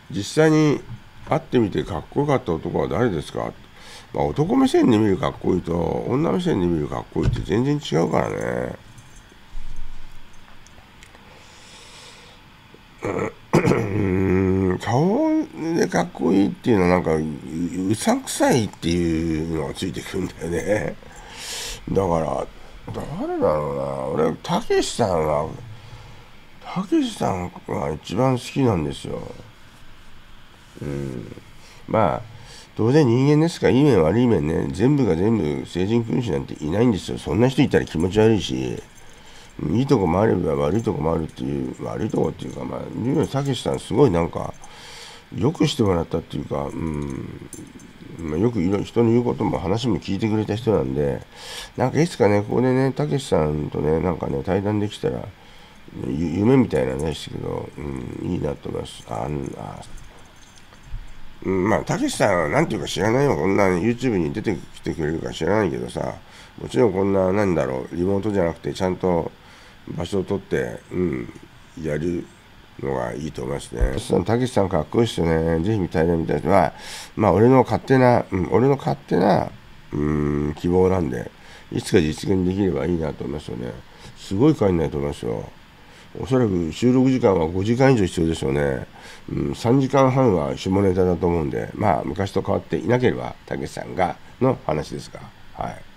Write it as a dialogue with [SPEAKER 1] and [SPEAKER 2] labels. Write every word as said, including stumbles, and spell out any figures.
[SPEAKER 1] 実際に会ってみてかっこよかった男は誰ですか。まあ、男目線で見るかっこいいと女目線で見るかっこいいって全然違うからね。うん顔でかっこいいっていうのはなんか う, うさんくさいっていうのがついてくるんだよね。だから誰だろうな。俺たけしさんはたけしさんが一番好きなんですよ。うんまあ当然人間ですから、いい面悪い面ね、全部が全部聖人君子なんていないんですよ。そんな人いたら気持ち悪いし、いいとこもあれば悪いとこもあるっていう、悪いとこっていうか、まあ、たけしさんすごいなんか、よくしてもらったっていうか、うんまあ、よくいろ人の言うことも話も聞いてくれた人なんで、なんかいつかね、ここでね、たけしさんとね、なんかね、対談できたら、夢みたいなんですけど、うん、いいなと思います。ああうん、まあ、たけしさんはなんていうか知らないよ。こんな YouTube に出てきてくれるか知らないけどさ、もちろんこんな、なんだろう、リモートじゃなくて、ちゃんと場所を取って、うん、やるのがいいと思いますね。たけしさんかっこいいですよね。ぜひ見たいなみたいな。まあ、まあ、俺の勝手な、うん、俺の勝手な、うん、希望なんで、いつか実現できればいいなと思いますよね。すごい回になると思いますよ。おそらく収録時間はごじかん以上必要でしょうね。うん、さんじかんはんは下ネタだと思うんで、まあ昔と変わっていなければ、たけしさんがの話ですが、はい。